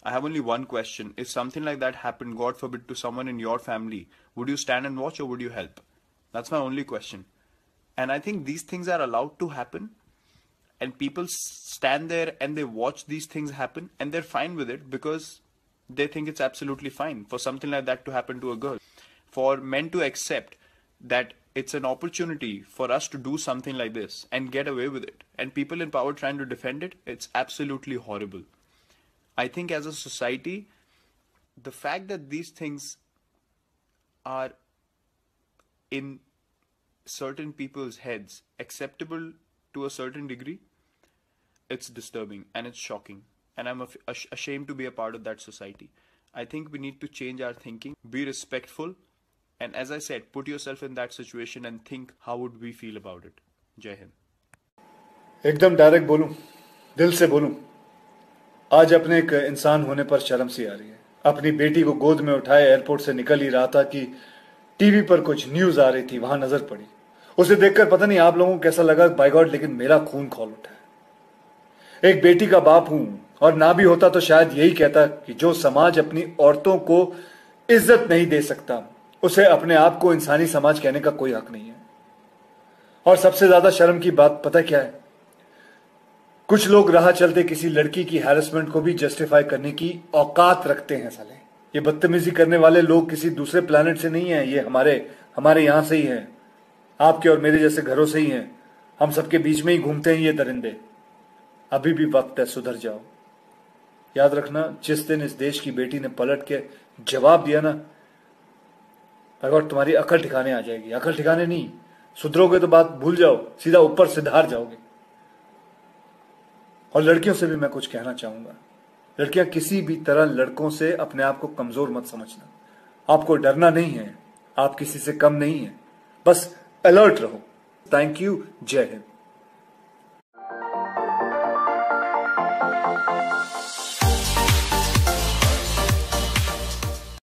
I have only one question. If something like that happened, God forbid, to someone in your family, would you stand and watch or would you help? That's my only question. And I think these things are allowed to happen, and people stand there and they watch these things happen and they're fine with it because they think it's absolutely fine for something like that to happen to a girl. For men to accept that it's an opportunity for us to do something like this and get away with it, and people in power trying to defend it, it's absolutely horrible. I think as a society, the fact that these things are in certain people's heads acceptable to a certain degree, it's disturbing and it's shocking. And I'm ashamed to be a part of that society. I think we need to change our thinking, be respectful, and as I said, put yourself in that situation and think how would we feel about it. Jai Hind. एकदम direct बोलूं, दिल से बोलूं, आज अपने एक इंसान होने पर शर्म सी आ रही है। अपनी बेटी को गोद में उठाए एयरपोर्ट से निकल ही रहा था कि टीवी पर कुछ न्यूज आ रही थी, वहां नजर पड़ी। उसे देखकर पता नहीं आप लोगों को कैसा लगा, बाय गॉड, लेकिन मेरा खून खौल उठा है। एक बेटी का बाप हूं, और ना भी होता तो शायद यही कहता कि जो समाज अपनी औरतों को इज्जत नहीं दे सकता, उसे अपने आप को इंसानी समाज कहने का कोई हक नहीं है। और सबसे ज्यादा शर्म की बात पता क्या है? कुछ लोग राह चलते किसी लड़की की हैरेसमेंट को भी जस्टिफाई करने की औकात रखते हैं। साले, ये बदतमीजी करने वाले लोग किसी दूसरे प्लेनेट से नहीं है, ये हमारे यहां से ही हैं, आपके और मेरे जैसे घरों से ही हैं। हम सबके बीच में ही घूमते हैं ये दरिंदे। अभी भी वक्त है, सुधर जाओ। याद रखना, जिस दिन इस देश की बेटी ने पलट के जवाब दिया ना, अगर तुम्हारी अकल ठिकाने आ जाएगी। अकल ठिकाने नहीं, सुधरोगे तो बात भूल जाओ, सीधा ऊपर सिधार जाओगे। और लड़कियों से भी मैं कुछ कहना चाहूंगा, लड़कियां किसी भी तरह लड़कों से अपने आप को कमजोर मत समझना। आपको डरना नहीं है, आप किसी से कम नहीं है, बस अलर्ट रहो। Thank you. जय हिंद।